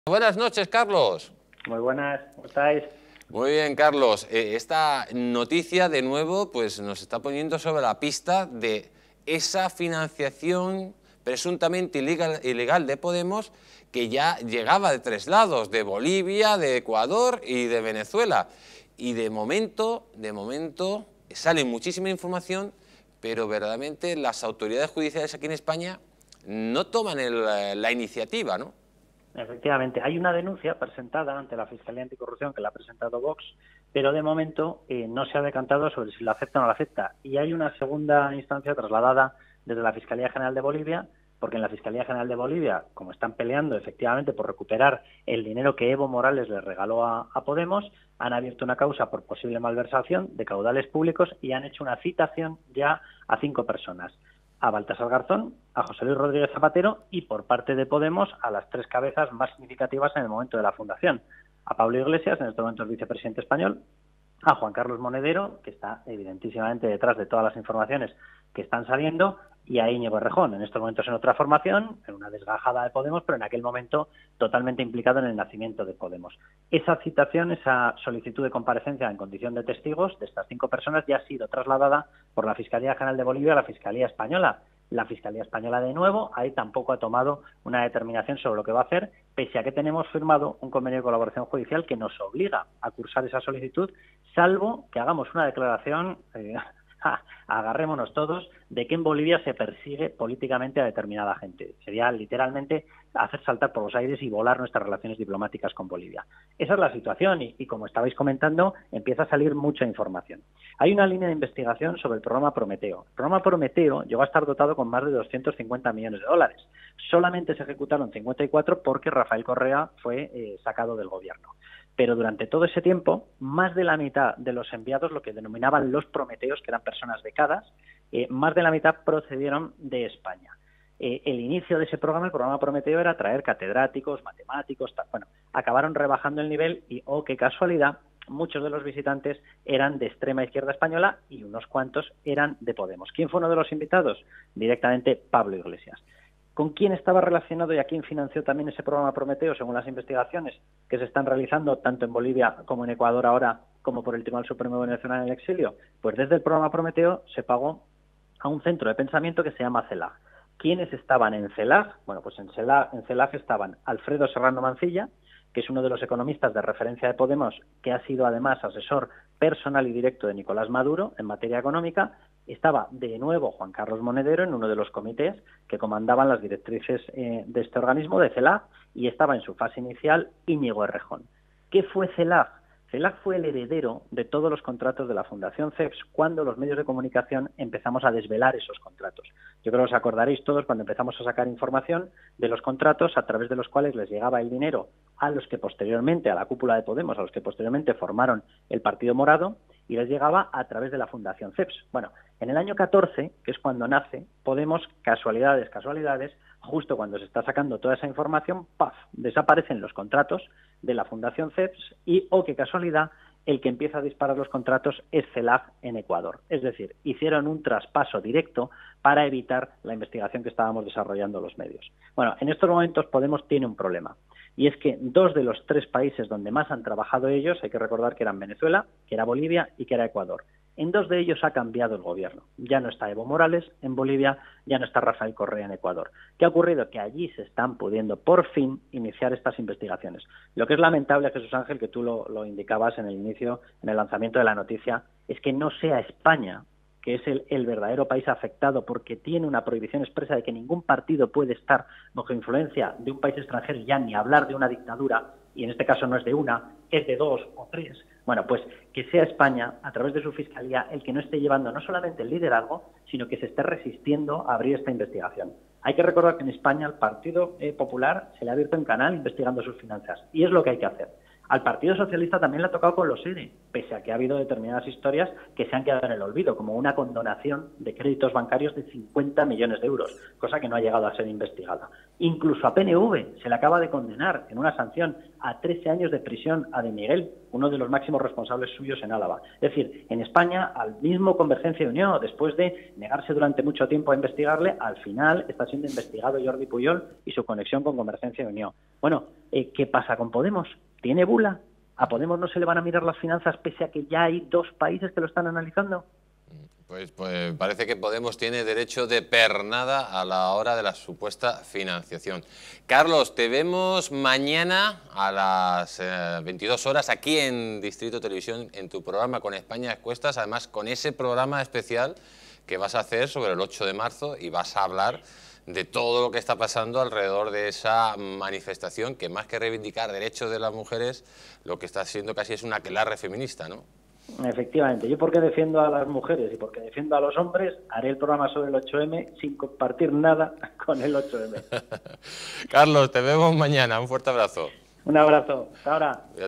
Buenas noches, Carlos. Muy buenas, ¿cómo estáis? Muy bien, Carlos. Esta noticia, de nuevo, pues nos está poniendo sobre la pista de esa financiación presuntamente ilegal de Podemos, que ya llegaba de tres lados, de Bolivia, de Ecuador y de Venezuela. Y de momento sale muchísima información, pero verdaderamente las autoridades judiciales aquí en España no toman la iniciativa, ¿no? Efectivamente, hay una denuncia presentada ante la Fiscalía Anticorrupción que la ha presentado Vox, pero de momento no se ha decantado sobre si la acepta o no la acepta. Y hay una segunda instancia trasladada desde la Fiscalía General de Bolivia, porque en la Fiscalía General de Bolivia, como están peleando efectivamente por recuperar el dinero que Evo Morales le regaló a Podemos, han abierto una causa por posible malversación de caudales públicos y han hecho una citación ya a 5 personas. A Baltasar Garzón, a José Luis Rodríguez Zapatero y, por parte de Podemos, a las 3 cabezas más significativas en el momento de la fundación. A Pablo Iglesias, en este momento el vicepresidente español, a Juan Carlos Monedero, que está evidentísimamente detrás de todas las informaciones que están saliendo, y a Íñigo Errejón, en estos momentos en otra formación, en una desgajada de Podemos, pero en aquel momento totalmente implicado en el nacimiento de Podemos. Esa citación, esa solicitud de comparecencia en condición de testigos de estas 5 personas ya ha sido trasladada por la Fiscalía General de Bolivia a la Fiscalía Española. La Fiscalía Española, de nuevo, ahí tampoco ha tomado una determinación sobre lo que va a hacer, pese a que tenemos firmado un convenio de colaboración judicial que nos obliga a cursar esa solicitud, salvo que hagamos una declaración, agarrémonos todos, de que en Bolivia se persigue políticamente a determinada gente. Sería literalmente hacer saltar por los aires y volar nuestras relaciones diplomáticas con Bolivia. Esa es la situación y como estabais comentando, empieza a salir mucha información. Hay una línea de investigación sobre el programa Prometeo. El programa Prometeo llegó a estar dotado con más de 250 millones de dólares. Solamente se ejecutaron 54 porque Rafael Correa fue sacado del gobierno. Pero durante todo ese tiempo, más de la mitad de los enviados, lo que denominaban los prometeos, que eran personas becadas, más de la mitad procedieron de España. El inicio de ese programa, el programa Prometeo, era traer catedráticos, matemáticos, tal. Bueno, acabaron rebajando el nivel y, oh, qué casualidad, muchos de los visitantes eran de extrema izquierda española y unos cuantos eran de Podemos. ¿Quién fue uno de los invitados? Directamente Pablo Iglesias. ¿Con quién estaba relacionado y a quién financió también ese programa Prometeo, según las investigaciones que se están realizando tanto en Bolivia como en Ecuador ahora, como por el Tribunal Supremo Venezolano en el exilio? Pues desde el programa Prometeo se pagó a un centro de pensamiento que se llama CELAG. ¿Quiénes estaban en CELAG? Bueno, pues en CELAG estaban Alfredo Serrano Mancilla, que es uno de los economistas de referencia de Podemos, que ha sido además asesor personal y directo de Nicolás Maduro en materia económica. Estaba de nuevo Juan Carlos Monedero en uno de los comités que comandaban las directrices de este organismo, de CELAG, y estaba en su fase inicial Íñigo Errejón. ¿Qué fue CELAG? CELAG fue el heredero de todos los contratos de la Fundación CEPS cuando los medios de comunicación empezamos a desvelar esos contratos. Yo creo que os acordaréis todos cuando empezamos a sacar información de los contratos a través de los cuales les llegaba el dinero a los que posteriormente, a la cúpula de Podemos, a los que posteriormente formaron el Partido Morado, y les llegaba a través de la Fundación CEPS. Bueno, en el año 14, que es cuando nace Podemos, casualidades, justo cuando se está sacando toda esa información, ¡paf!, desaparecen los contratos de la Fundación CEPS y, oh, qué casualidad, el que empieza a disparar los contratos es CELAG en Ecuador. Es decir, hicieron un traspaso directo para evitar la investigación que estábamos desarrollando los medios. Bueno, en estos momentos Podemos tiene un problema, y es que 2 de los 3 países donde más han trabajado ellos, hay que recordar que eran Venezuela, que era Bolivia y que era Ecuador. En 2 de ellos ha cambiado el gobierno. Ya no está Evo Morales en Bolivia, ya no está Rafael Correa en Ecuador. ¿Qué ha ocurrido? Que allí se están pudiendo, por fin, iniciar estas investigaciones. Lo que es lamentable, Jesús Ángel, que tú lo indicabas en el inicio, en el lanzamiento de la noticia, es que no sea España, que es el verdadero país afectado, porque tiene una prohibición expresa de que ningún partido puede estar bajo influencia de un país extranjero, ya ni hablar de una dictadura, y en este caso no es de una, es de 2 o 3. Bueno, pues que sea España, a través de su Fiscalía, el que no esté llevando no solamente el liderazgo, sino que se esté resistiendo a abrir esta investigación. Hay que recordar que en España al Partido Popular se le ha abierto un canal investigando sus finanzas, y es lo que hay que hacer. Al Partido Socialista también le ha tocado con los ERE, pese a que ha habido determinadas historias que se han quedado en el olvido, como una condonación de créditos bancarios de 50 millones de euros, cosa que no ha llegado a ser investigada. Incluso a PNV se le acaba de condenar en una sanción a 13 años de prisión a De Miguel, uno de los máximos responsables suyos en Álava. Es decir, en España, al mismo Convergencia y Unió, después de negarse durante mucho tiempo a investigarle, al final está siendo investigado Jordi Pujol y su conexión con Convergencia y Unió. Bueno, ¿Qué pasa con Podemos? ¿Tiene bula? ¿A Podemos no se le van a mirar las finanzas pese a que ya hay 2 países que lo están analizando? Pues parece que Podemos tiene derecho de pernada a la hora de la supuesta financiación. Carlos, te vemos mañana a las 22 horas aquí en Distrito Televisión en tu programa Con España a Cuestas, además con ese programa especial que vas a hacer sobre el 8 de marzo y vas a hablar de todo lo que está pasando alrededor de esa manifestación que más que reivindicar derechos de las mujeres, lo que está haciendo casi es un aquelarre feminista, ¿no? Efectivamente, yo porque defiendo a las mujeres y porque defiendo a los hombres, haré el programa sobre el 8M sin compartir nada con el 8M. Carlos, te vemos mañana, un fuerte abrazo. Un abrazo, hasta ahora.